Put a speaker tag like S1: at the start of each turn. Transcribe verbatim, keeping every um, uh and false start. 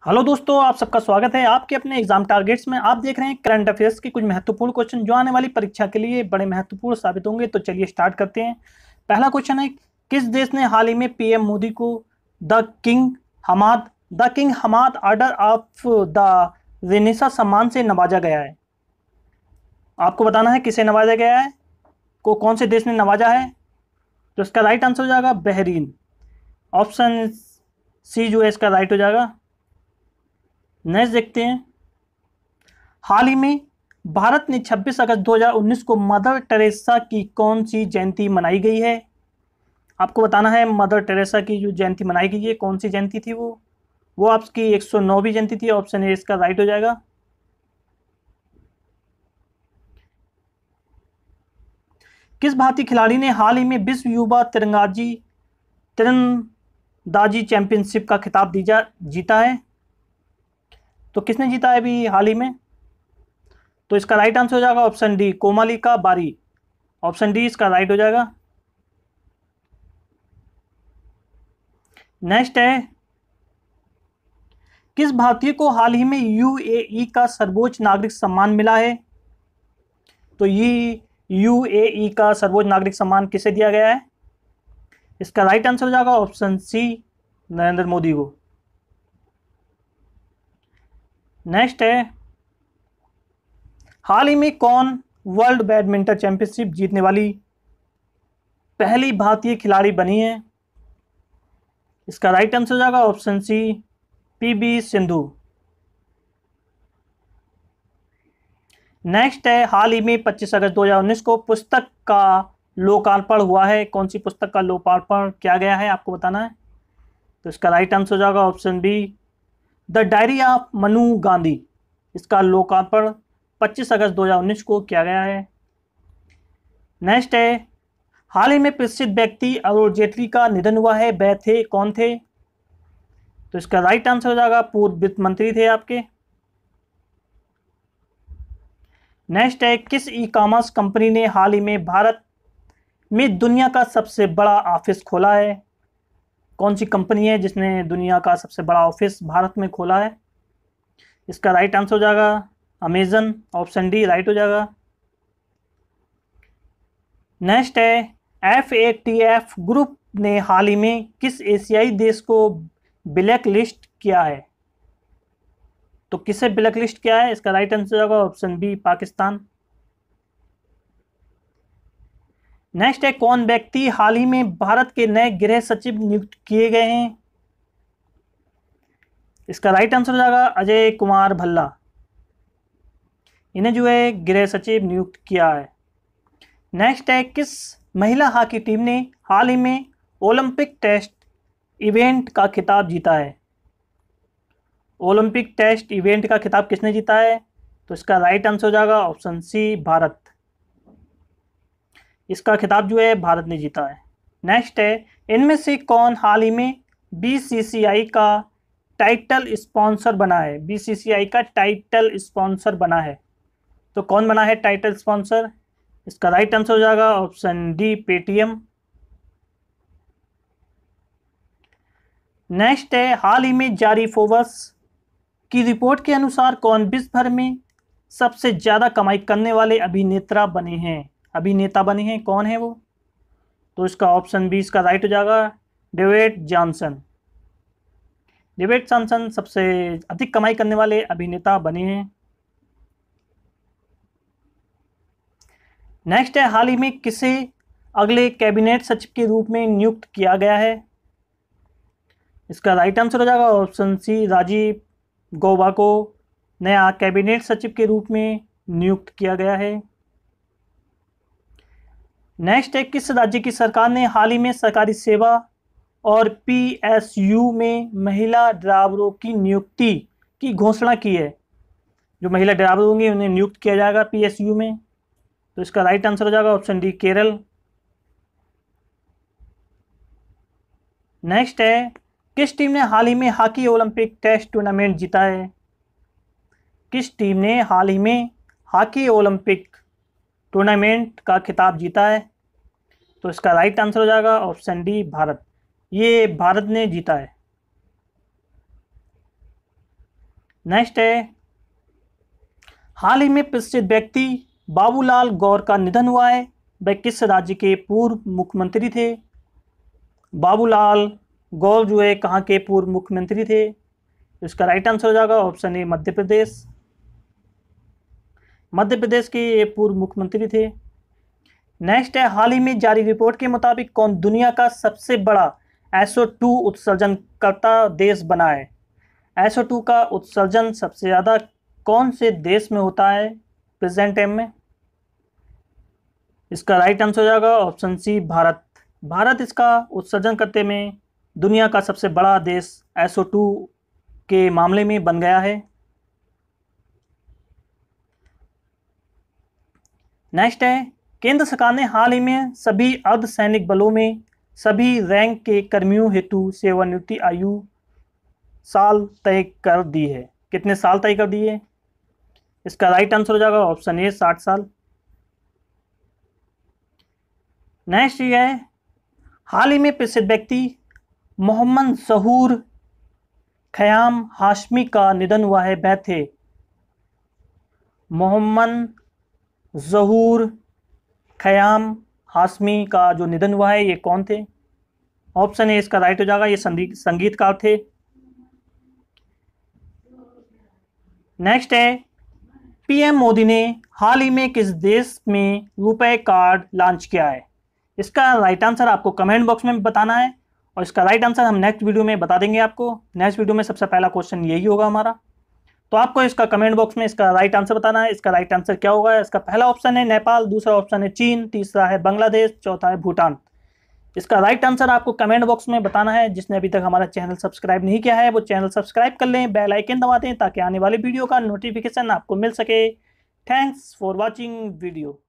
S1: Hello दोस्तों, आप सबका स्वागत है आपके अपने एग्जाम टारगेट्स में। आप देख रहे हैं करंट अफेयर्स के कुछ महत्वपूर्ण क्वेश्चन जो आने वाली परीक्षा के लिए बड़े महत्वपूर्ण साबित होंगे। तो चलिए स्टार्ट करते हैं। पहला क्वेश्चन है, किस देश ने हाल ही में पीएम मोदी को the King Hamad the King Hamad Order of the Renaissance सम्मान से नवाजा गया है? आपको बताना है किसे नवाजा गया है, को कौन से देश ने नवाजा है। तो इसका राइट आंसर हो जाएगा बहरीन। ऑप्शन सी जो है इसका राइट हो जाएगा। नेक्स्ट देखते हैं, हाल ही में भारत ने छब्बीस अगस्त दो हज़ार उन्नीस को मदर टेरेसा की कौन सी जयंती मनाई गई है? आपको बताना है मदर टेरेसा की जो जयंती मनाई गई है कौन सी जयंती थी वो वो आपकी एक सौ नौवीं जयंती थी। ऑप्शन ए इसका राइट हो जाएगा। किस भारतीय खिलाड़ी ने हाल ही में विश्व युवा तिरंगाजी तीरंदाजी चैंपियनशिप का खिताब दीजा जीता है? तो किसने जीता है अभी हाल ही में? तो इसका राइट आंसर हो जाएगा ऑप्शन डी, कोमालिका बारी। ऑप्शन डी इसका राइट हो जाएगा। नेक्स्ट है, किस भारतीय को हाल ही में यूएई का सर्वोच्च नागरिक सम्मान मिला है? तो ये यूएई का सर्वोच्च नागरिक सम्मान किसे दिया गया है? इसका राइट आंसर हो जाएगा ऑप्शन सी, नरेंद्र मोदी को। नेक्स्ट है, हाल ही में कौन वर्ल्ड बैडमिंटन चैंपियनशिप जीतने वाली पहली भारतीय खिलाड़ी बनी है? इसका राइट आंसर हो जाएगा option C, PV Sindhu. Next है, हाल ही में पच्चीस अगस्त दो हज़ार उन्नीस को पुस्तक का लोकार्पण हुआ है। कौन सी पुस्तक का लोकार्पण किया गया है आपको बताना है। तो इसका राइट आंसर हो जाएगा option B, the Diary of Manu Gandhi. इसका लोकार्पण पच्चीस अगस्त दो हज़ार उन्नीस को किया गया है। नेक्स्ट है, हाल ही में प्रसिद्ध व्यक्ति अरुण जेटली का निधन हुआ है, वह थे कौन थे? तो इसका राइट आंसर हो जाएगा पूर्व वित्त मंत्री थे आपके। नेक्स्ट है, किस ई कॉमर्स कंपनी ने हाल ही में भारत में दुनिया का सबसे बड़ा ऑफिस खोला है? कौन सी कंपनी है जिसने दुनिया का सबसे बड़ा ऑफिस भारत में खोला है? इसका राइट आंसर हो जाएगा अमेजन। ऑप्शन डी राइट हो जाएगा। नेक्स्ट है, F A T F group ने हाल ही में किस एशियाई देश को ब्लैक लिस्ट किया है? तो किसे ब्लैक लिस्ट किया है? इसका राइट आंसर होगा ऑप्शन बी, पाकिस्तान। नेक्स्ट है, कौन व्यक्ति हाल ही में भारत के नए गृह सचिव नियुक्त किए गए हैं? इसका राइट आंसर हो जाएगा अजय कुमार भल्ला। इन्हें जो है गृह सचिव नियुक्त किया है। नेक्स्ट है, किस महिला हॉकी टीम ने हाल ही में ओलंपिक टेस्ट इवेंट का खिताब जीता है? ओलंपिक टेस्ट इवेंट का खिताब किसने जीता है? तो इसका राइट आंसर हो जाएगा ऑप्शन सी, भारत। इसका खिताब जो है भारत ने जीता है। नेक्स्ट है, इनमें से कौन हाल ही में बीसीसीआई का टाइटल स्पॉन्सर बना है? बीसीसीआई का टाइटल स्पॉन्सर बना है, तो कौन बना है टाइटल स्पॉन्सर? इसका राइट आंसर हो जाएगा ऑप्शन डी, पेटीएम। नेक्स्ट है, हाल ही में जारी फोर्ब्स की रिपोर्ट के अनुसार कौन विश्व भर में सबसे ज्यादा कमाई करने वाले अभिनेता बने हैं अभिनेता बने हैं कौन है वो? तो इसका ऑप्शन बी इसका राइट हो जाएगा, डेविड जॉनसन। डेविड जॉनसन सबसे अधिक कमाई करने वाले अभिनेता बने हैं। नेक्स्ट है, हाल ही में किसे अगले कैबिनेट सचिव के रूप में नियुक्त किया गया है? इसका राइट आंसर हो जाएगा ऑप्शन सी, राजीव गौबा को नया कैबिनेट सचिव के रूप में नियुक्त किया गया है। नेक्स्ट है, किस राज्य की सरकार ने हाल ही में सरकारी सेवा और पीएसयू में महिला ड्राइवरों की नियुक्ति की घोषणा की है? जो महिला ड्राइवर होंगे उन्हें नियुक्त किया जाएगा पीएसयू में। तो इसका राइट आंसर हो जाएगा ऑप्शन डी, केरल। नेक्स्ट है, किस टीम ने हाल ही में हॉकी ओलंपिक टेस्ट टूर्नामेंट जीता है? किस टीम ने हाल ही में हॉकी ओलंपिक टूर्नामेंट का खिताब जीता है? तो इसका राइट आंसर हो जाएगा ऑप्शन डी, भारत। ये भारत ने जीता है। नेक्स्ट है, हाल ही में प्रसिद्ध व्यक्ति बाबूलाल गौर का निधन हुआ है, वह किस राज्य के पूर्व मुख्यमंत्री थे? बाबूलाल गौर जो है कहाँ के पूर्व मुख्यमंत्री थे? इसका राइट आंसर हो जाएगा ऑप्शन ए मध्य प्रदेश। मध्य प्रदेश के ये पूर्व मुख्यमंत्री थे। नेक्स्ट है, हाल ही में जारी रिपोर्ट के मुताबिक कौन दुनिया का सबसे बड़ा एस ओ टू उत्सर्जनकर्ता देश बना है? एस ओ टू का उत्सर्जन सबसे ज़्यादा कौन से देश में होता है प्रेजेंट टाइम में? इसका राइट आंसर हो जाएगा ऑप्शन सी भारत। भारत इसका उत्सर्जन करते में दुनिया का सबसे बड़ा देश एस ओ टू के मामले में बन गया है। नेक्स्ट है, केंद्र सरकार ने हाल ही में सभी अर्धसैनिक बलों में सभी रैंक के कर्मियों हेतु सेवानिवृत्ति आयु साल तय कर दी है। कितने साल तय कर दिए? इसका राइट आंसर हो जाएगा ऑप्शन ए साठ साल। नेक्स्ट ये है, हाल ही में प्रसिद्ध व्यक्ति मोहम्मद ज़हूर ख़याम हाशमी का निधन हुआ है, वह थे? मोहम्मद ज़हूर ख़याम हाशमी का जो निधन हुआ है ये कौन थे? ऑप्शन ए इसका राइट हो जाएगा, ये संगीतकार थे। नेक्स्ट है, पीएम मोदी ने हाल ही में किस देश में रुपए कार्ड लॉन्च किया है? इसका राइट आंसर आपको कमेंट बॉक्स में बताना है और इसका राइट आंसर हम नेक्स्ट वीडियो में बता देंगे आपको। नेक्स्ट वीडियो में सबसे पहला क्वेश्चन यही होगा हमारा, तो आपको इसका कमेंट बॉक्स में इसका राइट आंसर बताना है। इसका राइट आंसर क्या होगा? इसका पहला ऑप्शन है नेपाल, दूसरा ऑप्शन है चीन, तीसरा है बांग्लादेश, चौथा है भूटान। इसका राइट आंसर आपको कमेंट बॉक्स में बताना है। जिसने अभी तक हमारा चैनल सब्सक्राइब नहीं किया है वो चैनल सब्सक्राइब कर लें, बेल आइकन दबा दें ताकि आने वाली वीडियो का नोटिफिकेशन आपको मिल सके। Thanks for watching video.